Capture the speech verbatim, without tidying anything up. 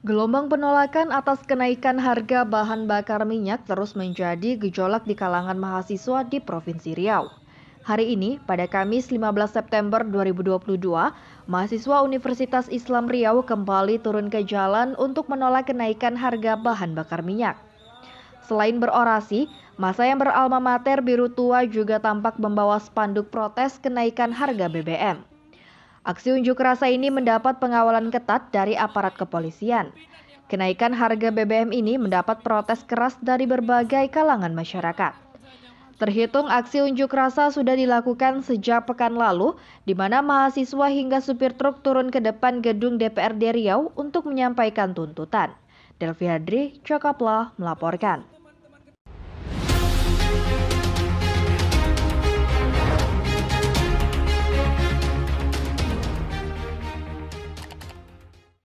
Gelombang penolakan atas kenaikan harga bahan bakar minyak terus menjadi gejolak di kalangan mahasiswa di Provinsi Riau. Hari ini, pada Kamis lima belas September dua ribu dua puluh dua, mahasiswa Universitas Islam Riau kembali turun ke jalan untuk menolak kenaikan harga bahan bakar minyak. Selain berorasi, massa yang beralma mater biru tua juga tampak membawa spanduk protes kenaikan harga B B M. Aksi unjuk rasa ini mendapat pengawalan ketat dari aparat kepolisian. Kenaikan harga B B M ini mendapat protes keras dari berbagai kalangan masyarakat. Terhitung aksi unjuk rasa sudah dilakukan sejak pekan lalu, di mana mahasiswa hingga supir truk turun ke depan gedung D P R D Riau untuk menyampaikan tuntutan. Delvi Hadri, Cokaplah melaporkan.